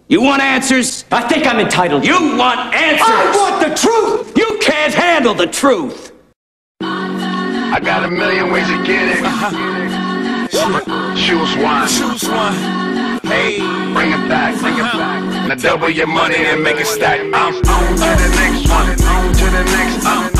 You want answers? I think I'm entitled. You want answers? I want the truth! You can't handle the truth! I got a million ways to get it. Choose one. Choose one. Hey, bring it back, bring it back. Now double your money and make it stack. I'm on to the next one, on to the next.